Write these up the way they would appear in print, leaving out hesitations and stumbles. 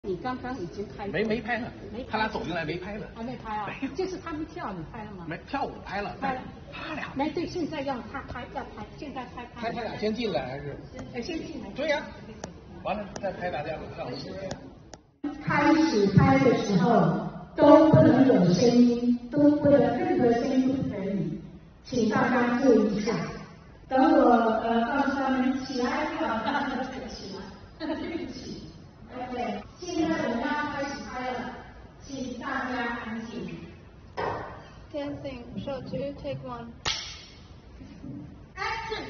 你刚刚已经拍没拍了，他俩走进来没拍了， 还没拍啊？就是他们跳，你拍了吗？ 没跳舞拍了， 拍了， 他俩没对，现在要他拍，要拍，现在拍他。 他俩先进来还是？ 先进来。 对呀，完了再拍大家跳舞。 开始拍的时候都不能有声音，都不能任何声音都不可以，请大家注意一下。等我告诉他们起来跳，大家才起来。对不起。OK， 现在我们要开始拍了，请大家安静。 Dancing, shot 2, take 1. Action！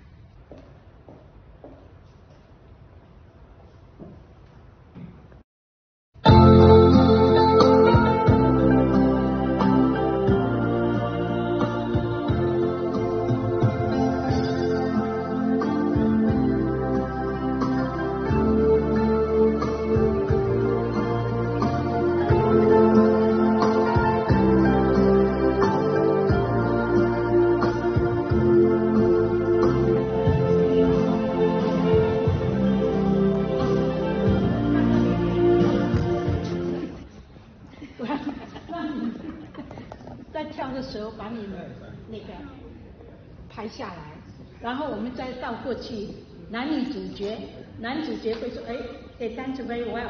在跳的时候把你那个拍下来，然后我们再倒过去，男女主角会说，哎 ，they dance very well，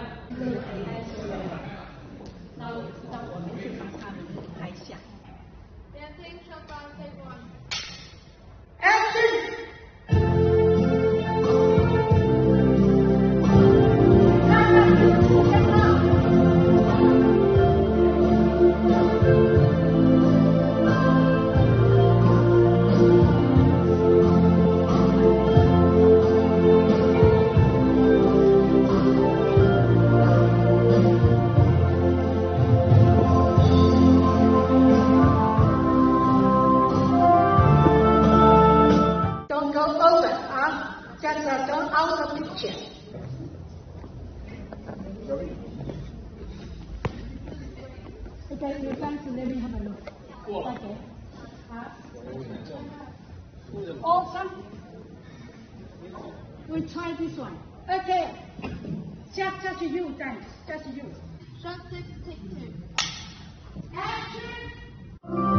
那我知道我们就把他们拍下。 Dancing, shot 5, take 1. Action！Don't go over, just don't out of picture. Okay, you guys let me have a look. Okay. Awesome. We try this one. Okay. Just you dance. Just you. Shot 6, take 2. Action!